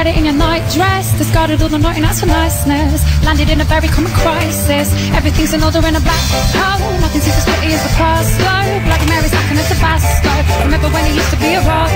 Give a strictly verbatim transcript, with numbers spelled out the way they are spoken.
get it in your nightdress. Discarded all the naughtiness for niceness. Landed in a very common crisis. Everything's in order in a black hole. Nothing seems as pretty as the past, though. Bloody Mary's lacking a Tabasco. Remember when it used to be a rock